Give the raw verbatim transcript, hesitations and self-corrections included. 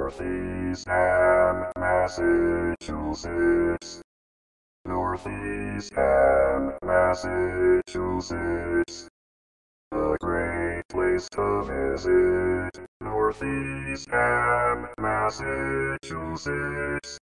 North Eastham, Massachusetts. North Eastham, Massachusetts. A great place to visit. North Eastham, Massachusetts.